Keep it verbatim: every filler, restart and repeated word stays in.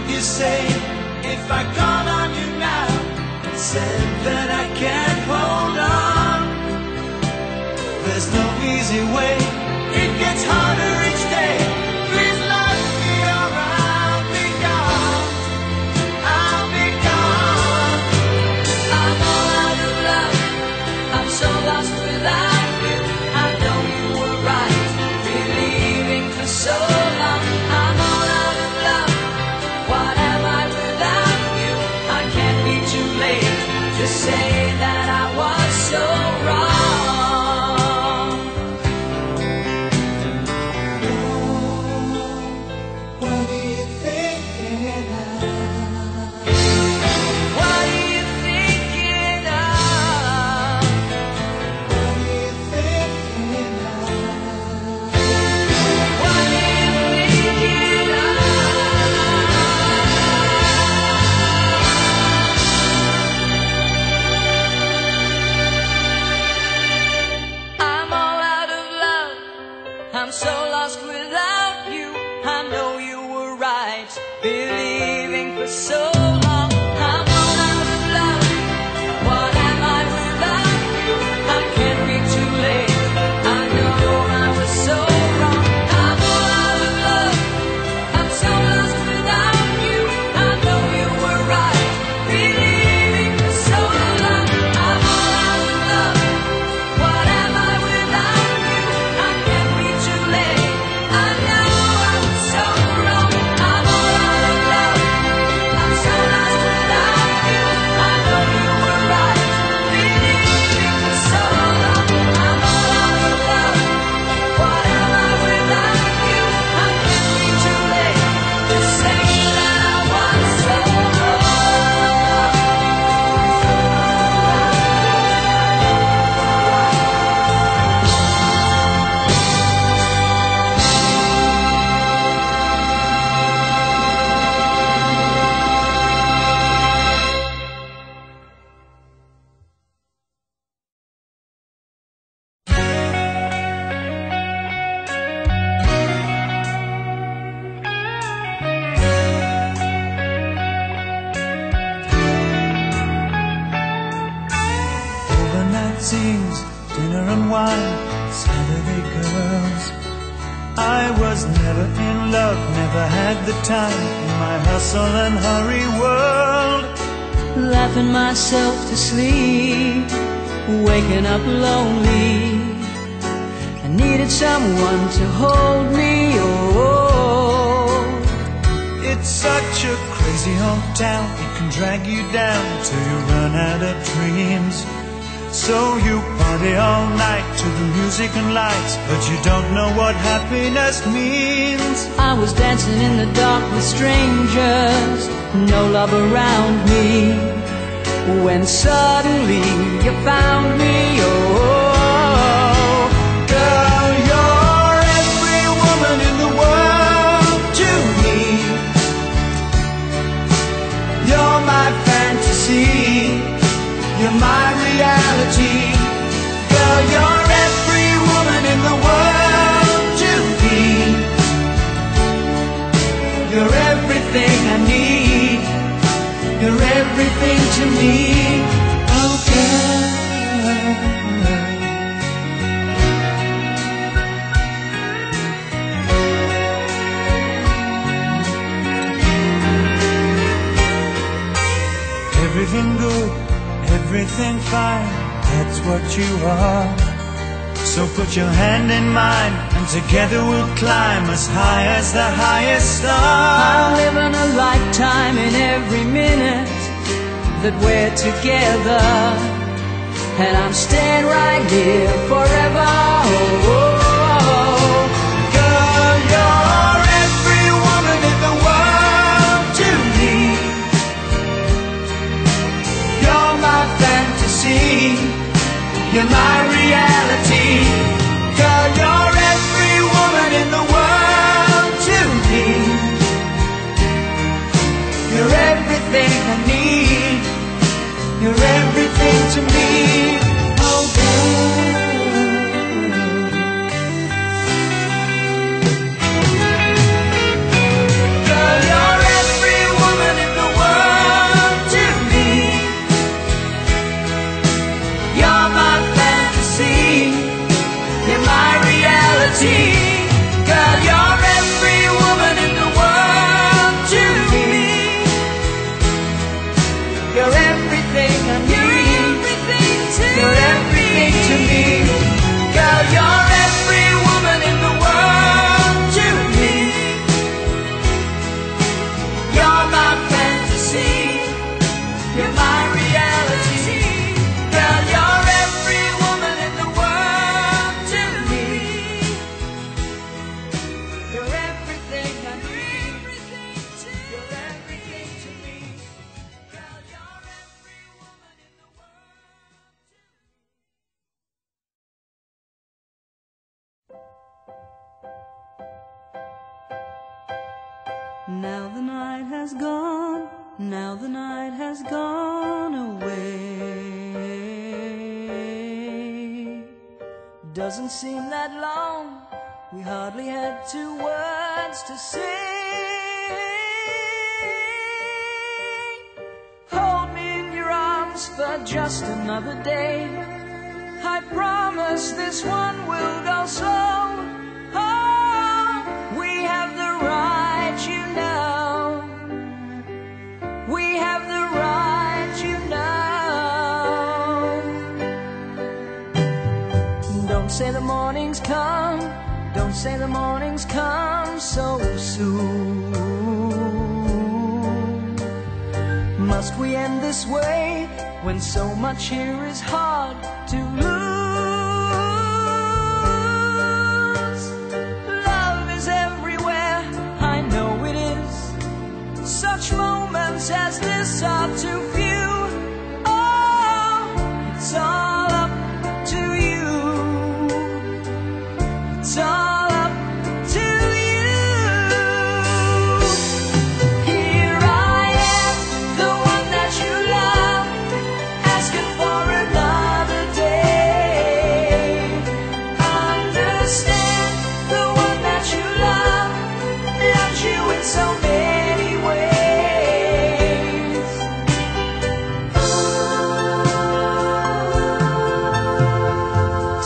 would you say if I called on you now and said that I can't hold on? There's no easy way, it gets harder each day. Please let me or I'll be gone, I'll be gone. I'm all out of love, I'm so lost without you. I know you were right, believing for so long. I'm all out of love, what am I without you? I can't be too late to say that I was so wrong. What do you think now? What are you thinking of? What do you think now? What are you thinking of? I'm all out of love, I'm so lost without you. I know you were right, believing for so long. I'm all out of love, what am I without you? I can't be too late, I know I was so wrong. I'm all out of love, I'm so lost without you. I know you were right, believing for so long. I'm all out of love, what am I without you? I can't be too late, I know I was so wrong. I'm all out of love, I'm so lost without you. I know you were right, believing for so long. I'm all out of love, what am I without you? I can't be too late to say that I was so Overnight scenes, dinner and wine, Saturday girls. I was never in love, never had the time in my hustle and hurry world. laughing myself to sleep, waking up lonely. I needed someone to hold me. Oh, It's such a crazy hometown, it can drag you down till you run out of dreams. So you party all night to the music and lights, but you don't know what happiness means. I was dancing in the dark with strangers, no love around me, when suddenly you found me. Oh, Girl, you're every woman in the world to me. You're my fantasy, you're my reality. Girl, you're every woman in the world to me. You're everything I need, you're everything to me. Oh, girl. Everything good, everything fine, that's what you are. So put your hand in mine, and together we'll climb as high as the highest star. I'm living a lifetime in every minute that we're together, and I'm staying right here forever. Oh, oh, Girl, you're every woman in the world to me. You're my fantasy, you're my reality. Girl, you're every woman in the world to me. You're everything I need, you're everything to me. Oh, girl. Now the night has gone, now the night has gone away. Doesn't seem that long, we hardly had two words to say. Hold me in your arms for just another day. I promise this one will go slow. Oh, we have the right, you know. We have the right, you know. Don't say the morning's come, don't say the morning's come so soon. Must we end this way when so much here is hard to lose? Love is everywhere, I know it is. Such moments as this are too few. Oh, it's all